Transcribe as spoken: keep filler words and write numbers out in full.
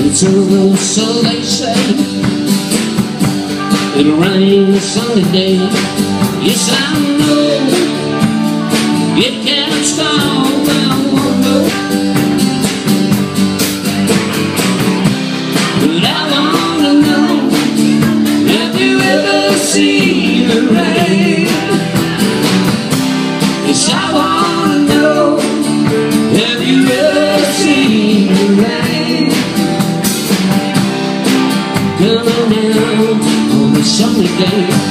It's over, so they say. It'll rain Sunday day. Yes, I know it can't stop my wonder, but I wanna know, have you ever seen the rain? Yes, I wanna know, have you ever seen the rain? Coming down on a sunny day.